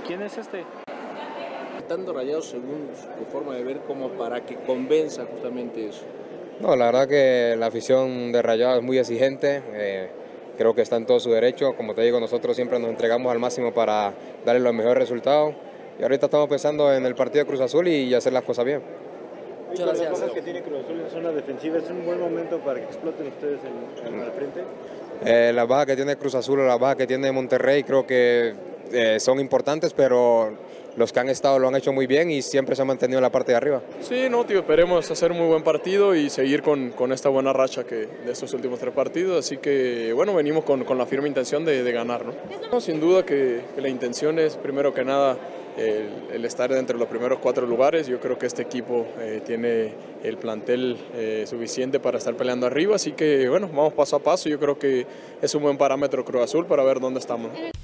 ¿Quién es este? Tanto Rayados según tu forma de ver como para que convenza justamente eso. No, la verdad que la afición de Rayados es muy exigente, creo que está en todo su derecho. Como te digo, nosotros siempre nos entregamos al máximo para darle los mejores resultados y ahorita estamos pensando en el partido de Cruz Azul y hacer las cosas bien. Muchas gracias. Las bajas que tiene Cruz Azul en zona defensiva, ¿es un buen momento para que exploten ustedes al frente? Las bajas que tiene Cruz Azul o las bajas que tiene Monterrey creo que son importantes, pero los que han estado lo han hecho muy bien y siempre se han mantenido en la parte de arriba. Sí, no, tío, esperemos hacer un muy buen partido y seguir con esta buena racha de estos últimos 3 partidos, así que bueno, venimos con la firme intención de ganar, ¿no? No, sin duda que la intención es primero que nada el estar entre los primeros 4 lugares. Yo creo que este equipo tiene el plantel suficiente para estar peleando arriba, así que bueno, vamos paso a paso. Yo creo que es un buen parámetro Cruz Azul para ver dónde estamos, ¿no?